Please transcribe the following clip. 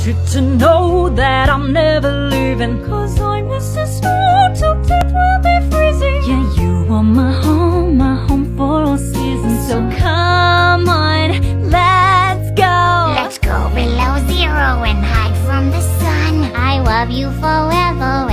you to know that I'm never leaving, 'cause I miss the snow till death will be freezing. Yeah, you are my home for all seasons. So come on, let's go. Let's go below zero and hide from the sun. I love you forever